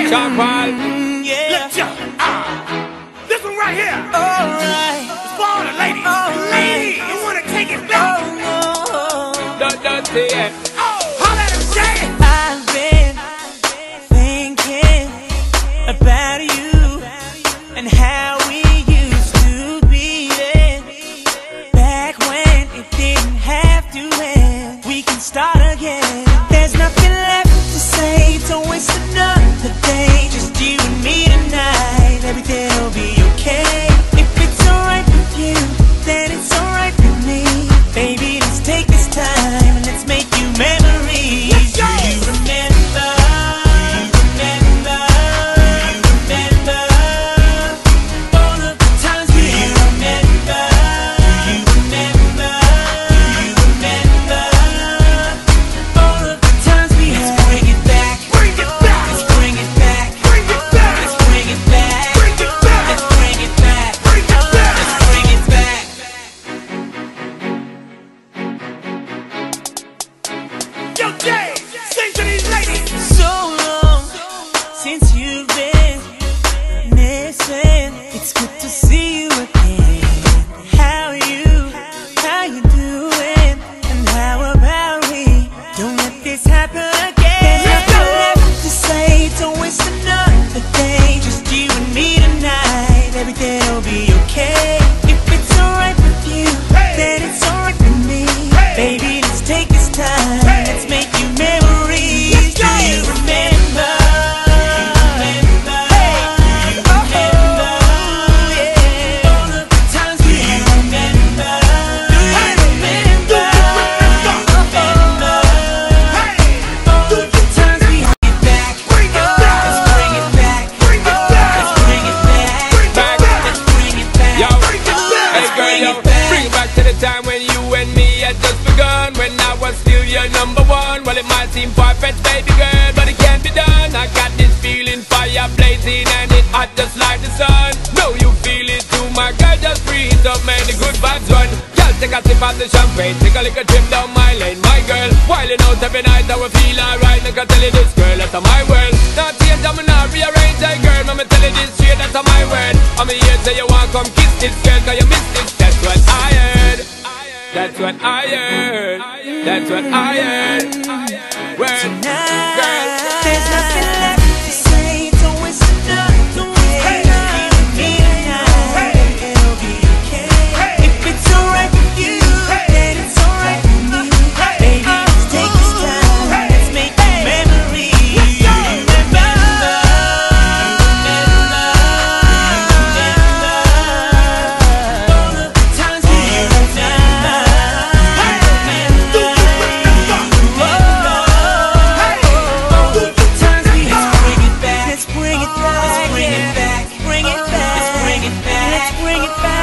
Chocolate. Yeah. Let's jump. This one right here. Alright. It's for all the ladies. Alright. Ladies, you wanna take it back? Oh no. Dirty, yeah. Holla at him, Jay. I've been thinking about you and how we used to be then. Back when it didn't have to end. We can start again. There's nothing left to say. Don't waste another day. Just you and me tonight. Everything will be okay. If it's alright with you, then it's alright with me. Baby, let's take this time and let's make you memories. Let's go. Do you remember? Do you remember? Do you remember all of the times we remember? Do you remember? Do you remember all of the times we had? Let's bring it back. Bring it back. Let's bring it back. Bring it back. Let's bring it back. Bring it back. Let's bring it back. Bring it back. Let's bring it back. Yo, Jay, sing to these ladies. So long since you've been missing. It's good to see you again. How you doing? And how about we don't let this happen again? Let's go. Nothing left to say. Don't waste another day. Just you and me tonight. Everything will be okay. If it's alright with you, then it's alright with me. Baby, let's take this time. Let's make you memories. Let's go. Do you remember? Do you remember? Do you remember? Yeah. All of the times we remember. Do you remember? All of the times we bring it back. Bring it back. Let's bring it back. Bring it back. Let's bring it back. Bring it back. Let's bring it back. Yo, Bring it back. hey girl, yo, bring it back to the time when you and me had just begun. When I was still your number one. Well, it might seem far-fetched, baby girl, but it can't be done. I got this feeling, fire blazing, and it hot just like the sun. Know you feel it too, my girl, just breathe up, man, the good vibes run. Girl, take a sip of the champagne, take a little trip down my lane, my girl. Wilding out every night, I will feel alright. I can tell you this, girl, that's my world. Not change, I'm not rearrange, hey girl, I'ma tell you this shit, that's my word. I'm here, say you want come kiss this girl, cause you missed it. That's what I heard. That's what I heard. That's what I heard. Word, girl. There's nothing left to say. Don't waste another day. You and me tonight. It'll be okay. If it's alright with you, then it's alright with me. Baby, let's take this time. Let's make memories. Do you remember? All of the times we remember. Let's bring it back.